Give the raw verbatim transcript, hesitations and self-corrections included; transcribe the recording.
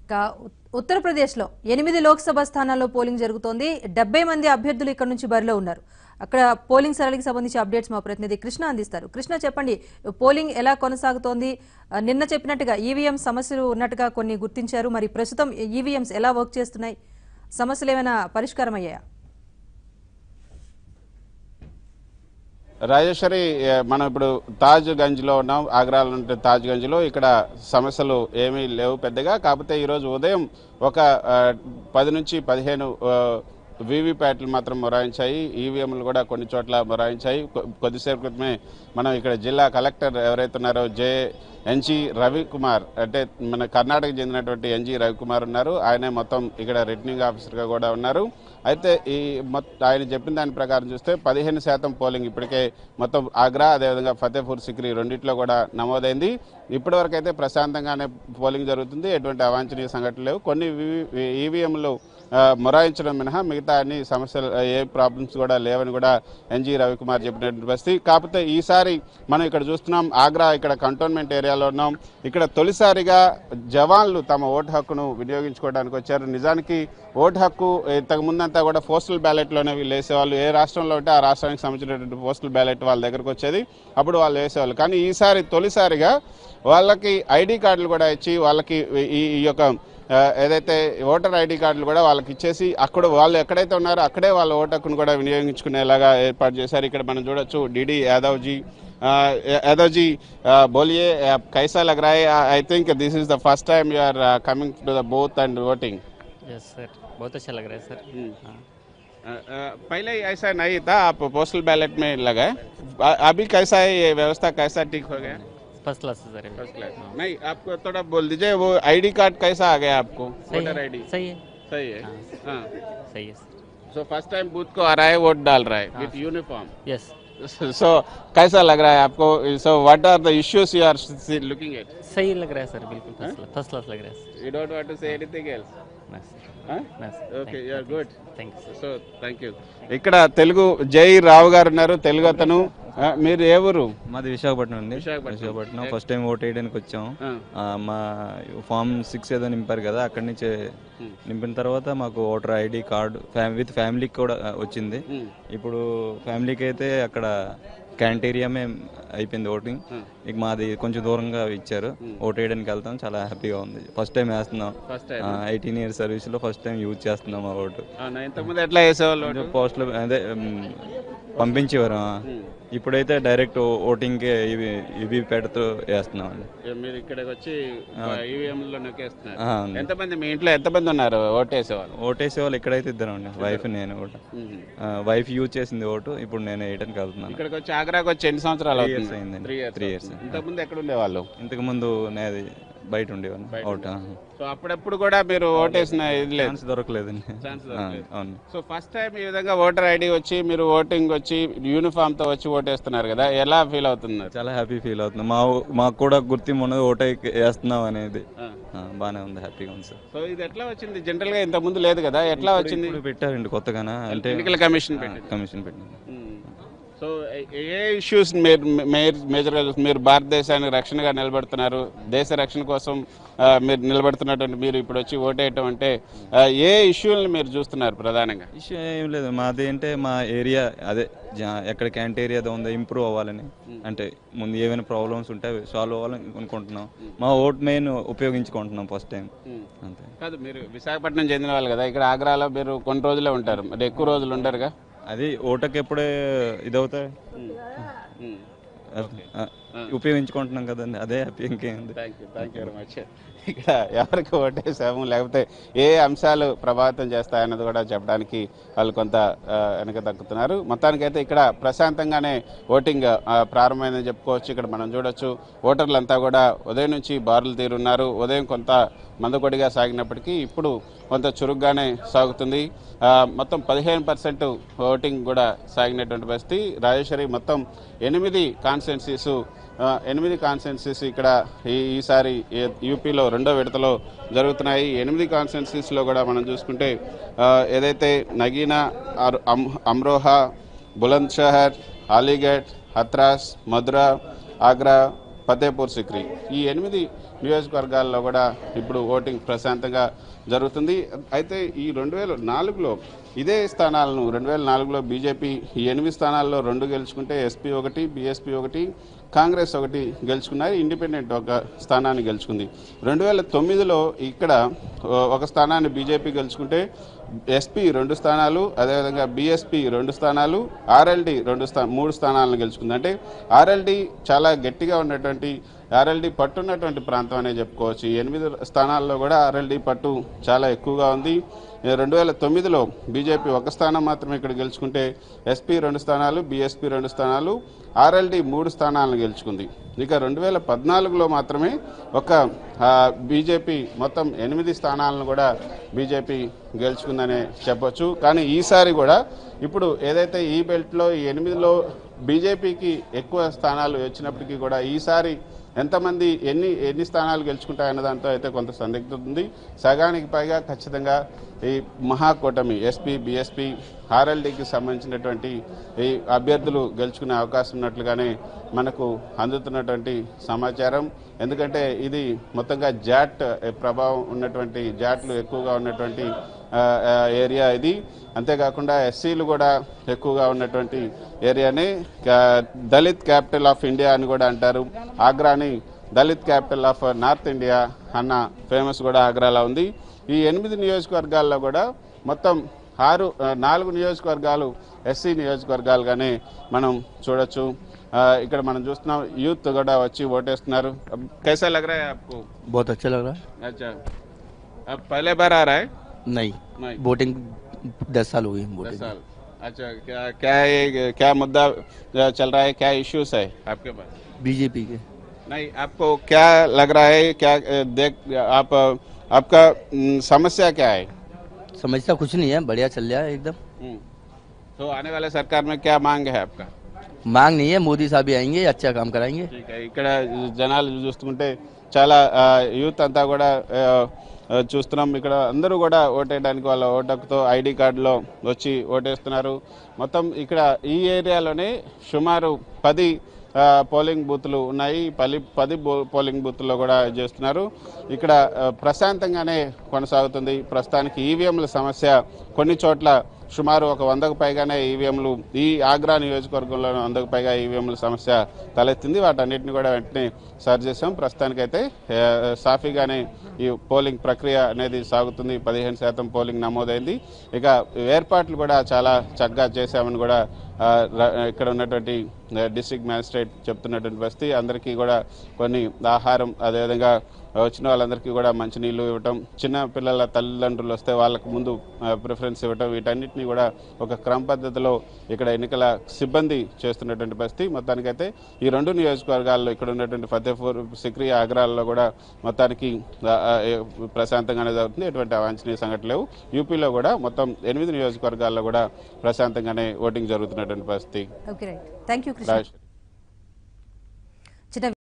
ఉత్తరప్రదేశ్లో ఎనిమిది లోక్సభ స్థానాల్లో పోలింగ్ జరుగుతోంది. డెబ్బై మంది అభ్యర్థులు ఇక్కడ నుంచి బరిలో ఉన్నారు. అక్కడ పోలింగ్ సరళికి సంబంధించి అప్డేట్స్ మా ప్రతినిధి కృష్ణ అందిస్తారు. కృష్ణ, చెప్పండి, పోలింగ్ ఎలా కొనసాగుతోంది? నిన్న చెప్పినట్టుగా ఈవీఎం సమస్యలు ఉన్నట్టుగా కొన్ని గుర్తించారు. మరి ప్రస్తుతం ఈవీఎంస్ ఎలా వర్క్ చేస్తున్నాయి? సమస్యలు ఏమైనా పరిష్కారం అయ్యాయా? రాజేశ్వరి, మనం ఇప్పుడు తాజ్ గంజ్లో ఉన్నాం. ఆగ్రాలో ఉంటే తాజ్ గంజ్లో ఇక్కడ సమస్యలు ఏమీ లేవు పెద్దగా. కాకపోతే ఈరోజు ఉదయం ఒక పది నుంచి పదిహేను వీవీప్యాట్లు మాత్రం మొరాయించాయి. ఈవీఎంలు కూడా కొన్ని చోట్ల మొరాయించాయి. కొద్దిసేపు క్రితమే మనం ఇక్కడ జిల్లా కలెక్టర్ ఎవరైతే ఉన్నారో జే ఎన్జీ రవికుమార్, అంటే మన కర్ణాటకకు చెందినటువంటి ఎన్జీ రవికుమార్ ఉన్నారు. ఆయనే మొత్తం ఇక్కడ రిటర్నింగ్ ఆఫీసర్గా కూడా ఉన్నారు. అయితే ఈ ఆయన చెప్పిన దాని ప్రకారం చూస్తే పదిహేను శాతం పోలింగ్ ఇప్పటికే మొత్తం ఆగ్రా అదేవిధంగా ఫతేపూర్ సిక్రీ రెండింటిలో కూడా నమోదైంది. ఇప్పటివరకు అయితే ప్రశాంతంగానే పోలింగ్ జరుగుతుంది. ఎటువంటి అవాంఛనీయ సంఘటనలు లేవు. కొన్ని ఈవీఎంలు మొరాయించడం మినహా మిగతా అన్ని సమస్యలు ఏ ప్రాబ్లమ్స్ కూడా లేవని కూడా ఎన్జీ రవికుమార్ చెప్పినటువంటి పరిస్థితి. కాకపోతే ఈసారి మనం ఇక్కడ చూస్తున్నాం, ఆగ్రా ఇక్కడ కంటోన్మెంట్ ఏరియాలో ఉన్నాం. ఇక్కడ తొలిసారిగా జవాన్లు తమ ఓటు హక్కును వినియోగించుకోవడానికి వచ్చారు. నిజానికి ఓటు హక్కు ఇంతకుముందంతా కూడా పోస్టల్ బ్యాలెట్లోనే వీళ్ళు వేసేవాళ్ళు. ఏ రాష్ట్రంలో ఉంటే ఆ రాష్ట్రానికి సంబంధించినటువంటి పోస్టల్ బ్యాలెట్ వాళ్ళ దగ్గరకు వచ్చేది, అప్పుడు వాళ్ళు వేసేవాళ్ళు. కానీ ఈసారి తొలిసారిగా వాళ్ళకి ఐడి కార్డులు కూడా ఇచ్చి వాళ్ళకి ఈ యొక్క ఏదైతే ఓటర్ ఐడి కార్డులు కూడా వాళ్ళకి ఇచ్చేసి అక్కడ వాళ్ళు ఎక్కడైతే ఉన్నారో అక్కడే వాళ్ళ ఓటు హక్కును కూడా వినియోగించుకునేలాగా ఏర్పాటు చేశారు. ఇక్కడ మనం చూడొచ్చు. డీడీ యాదవ్ జీ यादव जी, बोलिए कैसा लग रहा है? I think this is the first time you are coming to the booth and voting. Yes sir, बहुत अच्छा लग रहा है सर. पहले ऐसा नहीं था, आप पोस्टल बैलेट में लगाए, अभी कैसा है ये व्यवस्था, कैसा ठीक हो गया? First class sir. First class. नहीं, आपको थोड़ा बोल दीजिए, वो आईडी कार्ड कैसा आ गया आपको? वोटर आईडी सही है. सही है. हाँ, सही है. सो फर्स्ट टाइम बूथ को आ रहा है, वोट डाल रहा है विथ यूनिफॉर्म. यस. So कैसा लग रहा है आपको? So what are the issues you are looking at? सही लग रहा है सर, बिल्कुल फर्स्ट क्लास लग रहा है. You don't want to say anything else? Nice. Huh? Nice. Okay, you are good. Thank you. So thank you. ఇక్కడ తెలుగు జై రావు గారు ఉన్నారు, తెలుగు అతను. మీరు ఏ ఊరు? మాది విశాఖపట్నం అండి. విశాఖపట్నం ఫస్ట్ టైం ఓట్ వేయడానికి వచ్చాం. మా ఫామ్ సిక్స్ ఏదో నింపారు కదా, అక్కడి నుంచి నింపిన తర్వాత మాకు ఓటర్ ఐడి కార్డు విత్ ఫ్యామిలీకి కూడా వచ్చింది. ఇప్పుడు ఫ్యామిలీకి అయితే అక్కడ క్యాంటీరియామే అయిపోయింది ఓటింగ్. ఇక మాది కొంచెం దూరంగా ఇచ్చారు. ఓట్ వేయడానికి వెళ్తాం, చాలా హ్యాపీగా ఉంది. ఫస్ట్ టైం వేస్తున్నాం. ఎయిటీన్ ఇయర్స్ సర్వీస్ లో ఫస్ట్ టైం యూజ్ చేస్తున్నాం ఆ ఓటు. ఎట్లా వేసేవాళ్ళు? పోస్టులు అదే పంపించేవారు. ఇప్పుడైతే డైరెక్ట్ ఓటింగ్ కి ఇవి ఇవి పెడుతూ వేస్తున్నాం అండి. మీరు ఇక్కడికి వచ్చి ఎంతమంది మీ ఇంట్లో ఎంతమంది ఉన్నారు ఓటేసేవాళ్ళు? ఓటేసేవాళ్ళు ఇక్కడైతే ఇద్దరు అండి, వైఫ్ నేను కూడా. వైఫ్ యూజ్ చేసింది ఓటు, ఇప్పుడు నేను వేయడానికి వెళ్తున్నాను. ఇక్కడికి వచ్చి ఆగ్రాకి వచ్చి ఎన్ని సంవత్సరాలు అయిందండి? Three years. ఇంతకుముందు ఎక్కడ ఉండేవాళ్ళు? ఇంతకు ముందు నేది బయట ఉండేవాళ్ళు ఓటు. సో అప్పుడప్పుడు కూడా మీరు ఓటేసిన ఇది లేదు? ఛాన్స్ దొరకలేదండి. అవును. సో ఫస్ట్ టైం ఈ విధంగా ఓటర్ ఐడి వచ్చి మీరు ఓటింగ్ వచ్చి యూనిఫామ్ తో వచ్చి ఓటేస్తున్నారు కదా, ఎలా ఫీల్ అవుతున్నారు? చాలా హ్యాపీ ఫీల్ అవుతుంది. మా మాకు కూడా గుర్తింపు ఉన్నది ఓటు వేస్తున్నాం అనేది. బాగానే ఉంది, హ్యాపీగా ఉంది సార్. సో ఇది ఎట్లా వచ్చింది? జనరల్ గా ఇంత ముందు లేదు కదా, ఎట్లా వచ్చింది? పెట్టారండి కొత్తగానా, అంటే ఎన్నికల కమిషన్ కమిషన్ పెట్టింది. సో ఏ ఇష్యూస్ మీరు మేజర్గా మీరు భారతదేశానికి రక్షణగా నిలబడుతున్నారు, దేశ రక్షణ కోసం మీరు నిలబడుతున్నటువంటి మీరు ఇప్పుడు వచ్చి ఓటేయటం అంటే ఏ ఇష్యూలను మీరు చూస్తున్నారు ప్రధానంగా? ఇష్యూ ఏం లేదు, మాది అంటే మా ఏరియా అదే ఎక్కడ క్యాంటీరియా ఉందో ఇంప్రూవ్ అవ్వాలని, అంటే ముందు ఏమైనా ప్రాబ్లమ్స్ ఉంటే సాల్వ్ అవ్వాలని అనుకుంటున్నాం. మా ఓట్ మెయిన్ ఉపయోగించుకుంటున్నాం ఫస్ట్ టైం. అంతే కాదు, మీరు విశాఖపట్నం చెందిన వాళ్ళు కదా, ఇక్కడ ఆగ్రాలో మీరు కొన్ని రోజులే ఉంటారు, మరి ఎక్కువ రోజులు ఉంటారుగా. అది ఓటకి ఎప్పుడే ఇదవుతాయి, ఉపయోగించుకుంటున్నాం కదండి, అదే హ్యాపీ. ఇంకేంది. Thank you thank you very much. ఇక్కడ ఎవరికి ఓటేసాము లేకపోతే ఏ అంశాలు ప్రభావితం చేస్తాయన్నది కూడా చెప్పడానికి వాళ్ళు కొంత వెనక తగ్గుతున్నారు. మొత్తానికైతే ఇక్కడ ప్రశాంతంగానే ఓటింగ్ ప్రారంభమైందని చెప్పుకోవచ్చు. ఇక్కడ మనం చూడొచ్చు, ఓటర్లంతా కూడా ఉదయం నుంచి బారులు తీరున్నారు. ఉదయం కొంత మందకొడిగా సాగినప్పటికీ ఇప్పుడు కొంత చురుగ్గానే సాగుతుంది. మొత్తం పదిహేను పర్సెంట్ ఓటింగ్ కూడా సాగినటువంటి పరిస్థితి. రాజేశ్వరి, మొత్తం ఎనిమిది కాన్స్టిట్యున్సీస్ ఎనిమిది కాన్స్టిట్యున్సీస్ ఇక్కడ ఈసారి యూపీలో రెండో విడతలో జరుగుతున్నాయి. ఎనిమిది కాన్స్టిట్యున్సీస్లో కూడా మనం చూసుకుంటే ఏదైతే నగీనా, అమ్రోహా, బులంద్షహర్, అలీగఢ్, హత్రాస్, మధురా, ఆగ్రా, ఫతేపూర్ సిక్రీ, ఈ ఎనిమిది నియోజకవర్గాల్లో కూడా ఇప్పుడు ఓటింగ్ ప్రశాంతంగా జరుగుతుంది. అయితే ఈ రెండు వేల నాలుగులో ఇదే స్థానాలను రెండు వేల నాలుగులో బీజేపీ ఈ ఎనిమిది స్థానాల్లో రెండు గెలుచుకుంటే ఎస్పీ ఒకటి, బీఎస్పీ ఒకటి, కాంగ్రెస్ ఒకటి గెలుచుకున్నారు. ఇండిపెండెంట్ ఒక స్థానాన్ని గెలుచుకుంది. రెండు వేల తొమ్మిదిలో ఇక్కడ ఒక స్థానాన్ని బీజేపీ గెలుచుకుంటే ఎస్పీ రెండు స్థానాలు, అదేవిధంగా బీఎస్పీ రెండు స్థానాలు, ఆర్ఎల్డీ రెండు స్థా మూడు స్థానాలను గెలుచుకుంది. అంటే ఆర్ఎల్డీ చాలా గట్టిగా ఉన్నటువంటి ఆర్ఎల్డీ పట్టు ఉన్నటువంటి ప్రాంతం అనే చెప్పుకోవచ్చు. ఎనిమిది స్థానాల్లో కూడా ఆర్ఎల్డీ పట్టు చాలా ఎక్కువగా ఉంది. రెండు వేల తొమ్మిదిలో బీజేపీ ఒక స్థానం మాత్రమే ఇక్కడ గెలుచుకుంటే ఎస్పీ రెండు స్థానాలు, బీఎస్పీ రెండు స్థానాలు, ఆర్ఎల్డీ మూడు స్థానాలను గెలుచుకుంది. ఇక రెండు వేల పద్నాలుగులో మాత్రమే ఒక బీజేపీ మొత్తం ఎనిమిది స్థానాలను కూడా బీజేపీ గెలుచుకుందనే చెప్పొచ్చు. కానీ ఈసారి కూడా ఇప్పుడు ఏదైతే ఈ బెల్ట్లో ఈ ఎనిమిదిలో బీజేపీకి ఎక్కువ స్థానాలు వచ్చినప్పటికీ కూడా ఈసారి ఎంతమంది ఎన్ని ఎన్ని స్థానాలు గెలుచుకుంటాయన్న దాంతో అయితే కొంత సందిగ్ధత ఉంది. సగానికి పైగా ఖచ్చితంగా ఈ మహాకూటమి ఎస్పీ, బీఎస్పీ, ఆర్ఎల్డీకి సంబంధించినటువంటి ఈ అభ్యర్థులు గెలుచుకునే అవకాశం ఉన్నట్లుగానే మనకు అందుతున్నటువంటి సమాచారం. ఎందుకంటే ఇది మొత్తంగా జాట్ ప్రభావం ఉన్నటువంటి జాట్లు ఎక్కువగా ఉన్నటువంటి ఏరియా ఇది. అంతేకాకుండా ఎస్సీలు కూడా ఎక్కువగా ఉన్నటువంటి ఏరియానే. దళిత్ క్యాపిటల్ ఆఫ్ ఇండియా అని కూడా అంటారు. ఆగ్రాని Dalit capital of north India అన్న ఫేమస్ కూడా ఆగ్రాలో ఉంది. ఈ ఎనిమిది నియోజకవర్గాల్లో కూడా మొత్తం ఆరు నాలుగు నియోజకవర్గాలు ఎస్సీ నియోజకవర్గాలుగానే మనం చూడొచ్చు. ఇక్కడ మనం చూస్తున్నాం యూత్ కూడా వచ్చి ఓటేస్తున్నారు. कैसा लग रहा है आपको? बहुत अच्छा लग रहा है. अच्छा, अब पहले बार आ रहा है? नहीं, नहीं, वोटिंग दस साल हो गई. दस वोटिंग साल. अच्छा, क्या क्या ये क्या मुद्दा चल रहा है, क्या इश्यूज है आपके पास? बीजेपी के. नहीं, आपको क्या लग रहा है, क्या देख आप आपका समस्या क्या है? समस्या कुछ नहीं है, बढ़िया चल रहा है एकदम. तो आने वाले सरकार में क्या मांग है आपका? मांग नहीं है, मोदी साहब भी आएंगे, अच्छा काम कराएंगे. ठीक है. ఇక్కడ జనాలు చూస్తుంటే చాలా యూత్ అంతా కూడా చూస్తున్నాం. ఇక్కడ అందరూ కూడా ఓటేయడానికి వాళ్ళ ఓటకుతో ఐడి కార్డులో వచ్చి ఓటేస్తున్నారు. మొత్తం ఇక్కడ ఈ ఏరియాలోనే సుమారు పది పోలింగ్ బూత్లు ఉన్నాయి. పది పది పోలింగ్ బూత్లో కూడా చేస్తున్నారు. ఇక్కడ ప్రశాంతంగానే కొనసాగుతుంది ప్రస్తుతానికి. ఈవీఎంల సమస్య కొన్ని చోట్ల సుమారు ఒక వందకు పైగానే ఈవీఎంలు ఈ ఆగ్రా నియోజకవర్గంలో వందకు పైగా ఈవీఎంల సమస్య తలెత్తింది. వాటన్నిటిని కూడా వెంటనే సరి చేసాం. ప్రస్తుతానికైతే సాఫీగానే ఈ పోలింగ్ ప్రక్రియ అనేది సాగుతుంది. పదిహేను శాతం పోలింగ్ నమోదైంది. ఇక ఏర్పాట్లు కూడా చాలా చక్కగా చేశామని కూడా ఇక్కడ ఉన్నటువంటి డిస్ట్రిక్ట్ మ్యాజిస్ట్రేట్ చెప్తున్నటువంటి పరిస్థితి. అందరికీ కూడా కొన్ని ఆహారం, అదేవిధంగా వచ్చిన వాళ్ళందరికీ కూడా మంచినీళ్ళు ఇవ్వటం, చిన్న పిల్లల తల్లిదండ్రులు వస్తే వాళ్ళకు ముందు ప్రిఫరెన్స్ ఇవ్వటం, వీటన్నిటిని కూడా ఒక క్రమ పద్ధతిలో ఇక్కడ ఎన్నికల సిబ్బంది చేస్తున్నటువంటి పరిస్థితి. మొత్తానికైతే ఈ రెండు నియోజకవర్గాల్లో ఇక్కడ ఉన్నటువంటి ఫతేపూర్, సిక్రీ, ఆగ్రాల్లో కూడా మొత్తానికి ప్రశాంతంగానే జరుగుతుంది. ఎటువంటి అవాంఛనీయ సంఘటనలు లేవు. యూపీలో కూడా మొత్తం ఎనిమిది నియోజకవర్గాల్లో కూడా ప్రశాంతంగానే ఓటింగ్ జరుగుతున్నటువంటి పరిస్థితి. Okay, right. Thank you Krishna.